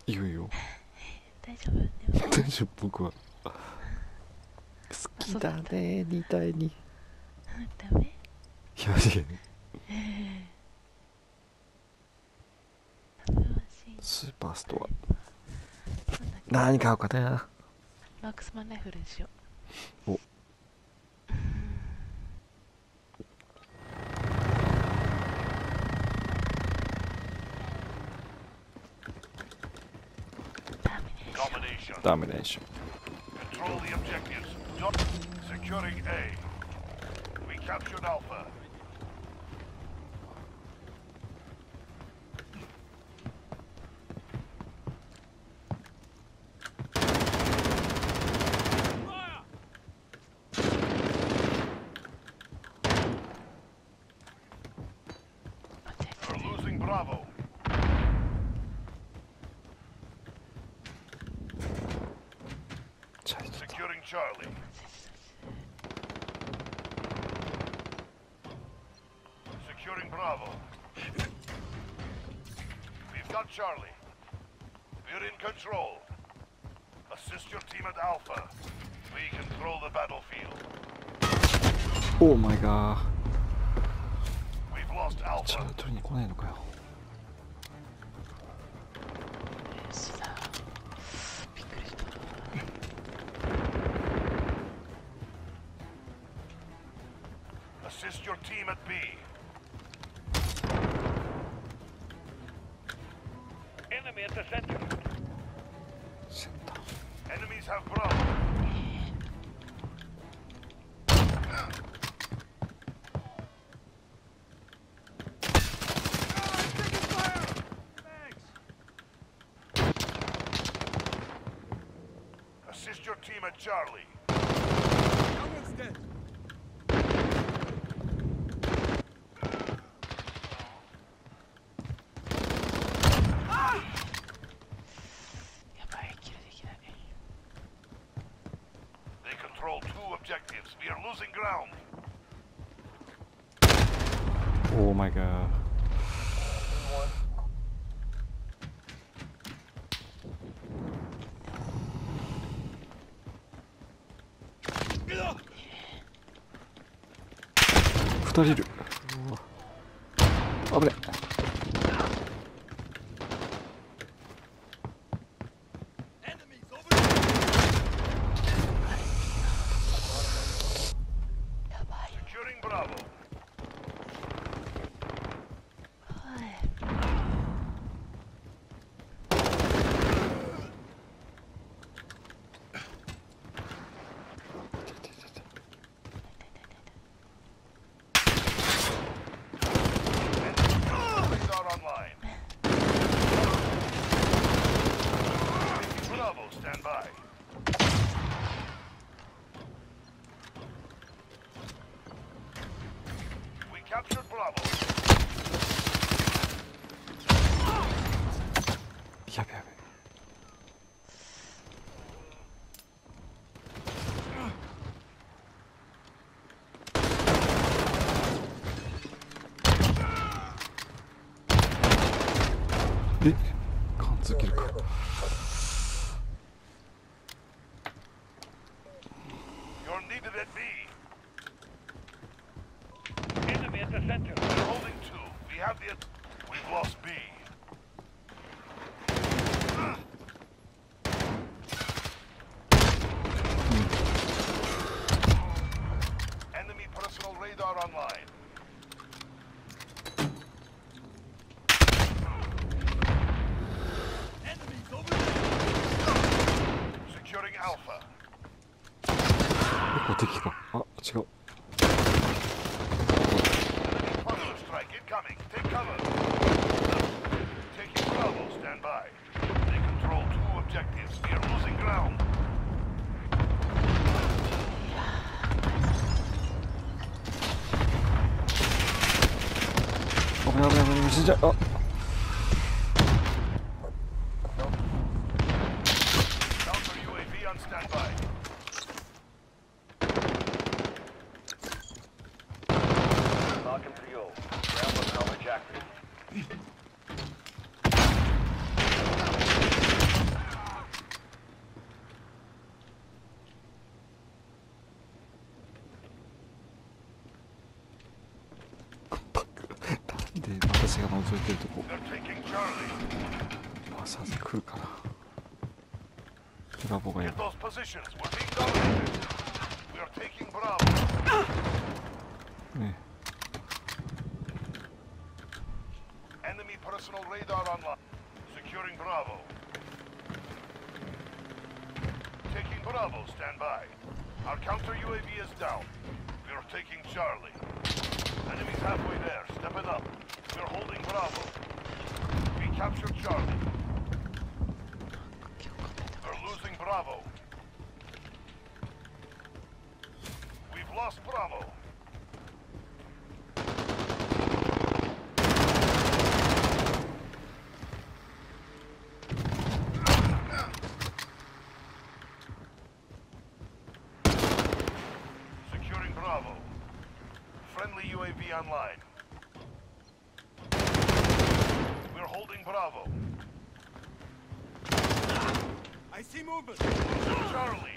いいよいいよ。 大丈夫でも大丈夫、僕は。好きだね、2対2。 ダメ。 いやいや、スーパーストア。何買おうかな。 マークスマンライフルにしよう。 お、ダメでしょ。 Control the objectives. Securing A. We captured Alpha. We're losing Bravo. Securing Charlie. Securing Bravo. We've got Charlie. We're in control. Assist your team at Alpha. We control the battlefield. オーマイガー。 We've lost チャ Alpha. ー取りに来ないのかよ。 びっくりした。 Assist your team at B. Enemy at the center. センター。 Enemies have Bravo. Assist your team at Charlie. Someone's dead. やばい、キルできない。 They control two objectives. We are losing ground. オーマイガー。2人いる。うわ危ね。 Enemies over there. やばい。 Securing Bravo. はい。 Radar online. Bravo, stand by. We captured Bravo. やべやべ。え、貫通切るか。 You're needed at B. Enemy at the center. We're holding two. We have the... We've lost B. Enemy personal radar online. Enemies over there. Securing Alpha. ここ敵か。あ、違う。 Enemy cluster strike incoming. Take cover. Taking Bravo. Stand by. They control two objectives. We are losing ground. 危ない危ない危ない、死んじゃう。あ、 Counter UAV on standby. Falcon 3-0. Ground coverage active. 覗いてるとこ They're taking Charlie. まあさ来るかな。ブラボーがい Get る。 those positions. We're being dominated. We are taking Bravo. ね Enemy personal radar online. Securing Bravo. Taking Bravo. Stand by. Our counter UAV is down. We are taking Charlie. Enemies halfway there. Step it up. We're holding Bravo. We captured Charlie. We're losing Bravo. We've lost Bravo. Securing Bravo. Friendly UAV online. We're holding Bravo. I see movement. Charlie.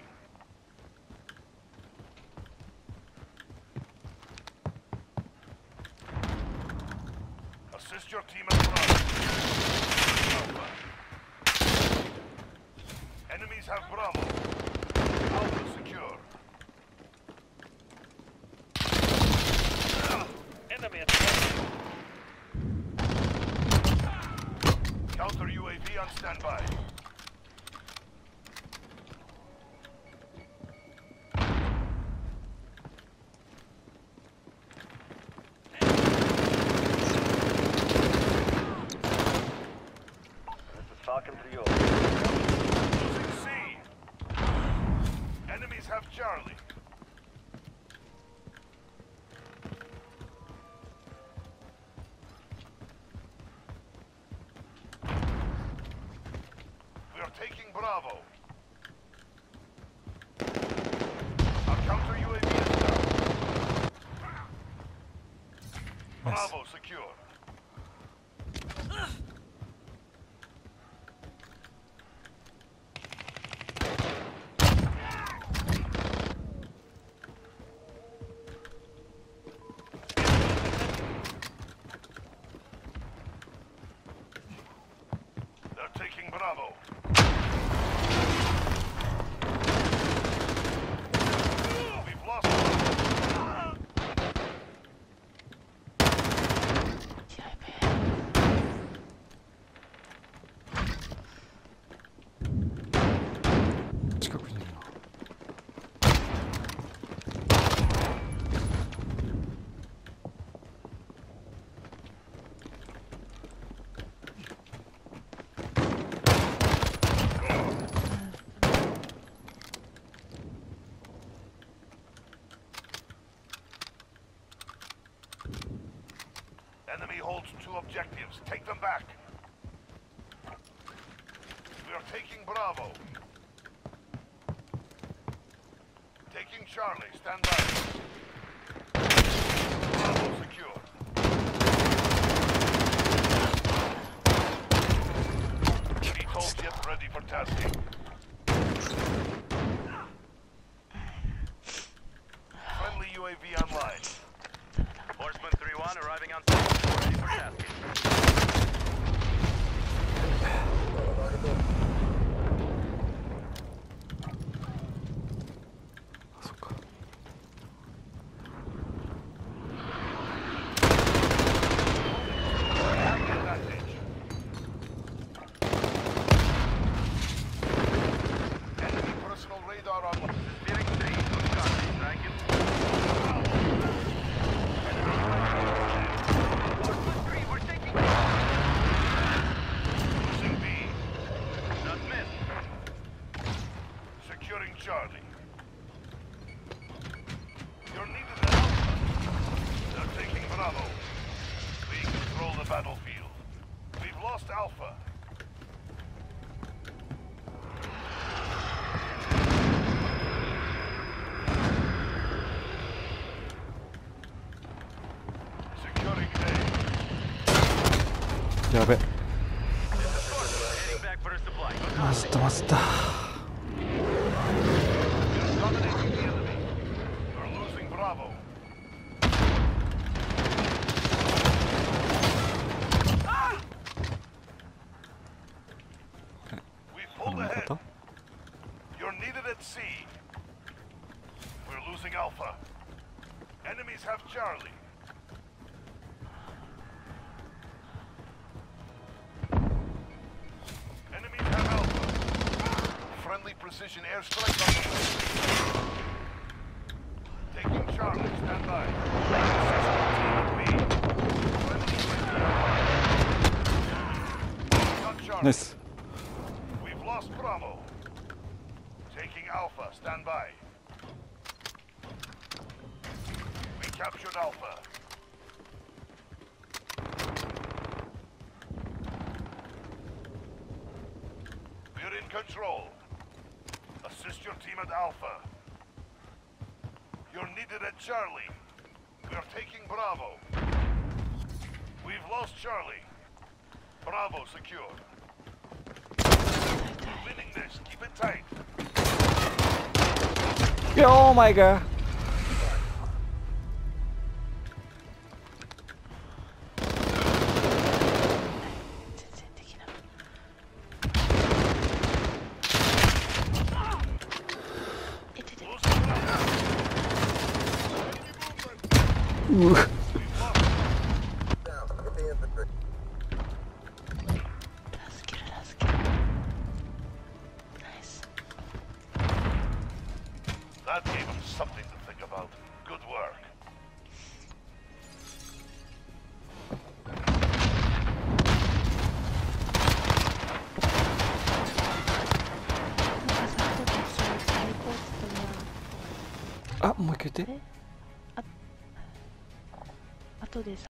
Assist your team at Bravo. Alpha. Enemies have Bravo. Alpha secure. Enemy at the Counter UAV on standby. Falcon 3 over. Losing C. Enemies have Charlie. We are taking Bravo. Our counter UAV is down. Bravo secure. They're taking Bravo. We've lost. TIP. 近くにいるな。 Enemy holds 2 objectives. Take them back. We are taking Bravo. Taking Charlie. Stand by. Bravo secure. VTOL jet ready for tasking. Friendly UAV online. Horseman 3-1 arriving on site. Ready for tasking. あそっか。 Advantage. Enemy personal radar online. Steering 3. Good copy. Thank you. Horseman 3, we're taking... Losing B. Not missed. Securing Charlie. You're needed at Alpha. They're taking Bravo. We control the battlefield. We've lost Alpha. Securing A. やべ。 Heading back for a supply. Good まずったまずった。 You're dominating the enemy. You're losing Bravo. at C. We're losing Alpha. Enemies have Charlie. Enemies have Alpha. Friendly precision airstrike on the way. Taking Charlie, stand by. Got ナイス。 We've lost Bravo. Taking Alpha, stand by. We captured Alpha. We're in control. Assist your team at Alpha. You're needed at Charlie. We're taking Bravo. We've lost Charlie. Bravo secure. We're winning this. Keep it tight. Oh my god. 全然できない。え、出てる。 うわ。 ラスキルラスキル。ナイス。 That gave them something to think about. Good work. Ah, もう一回言って。 後でさ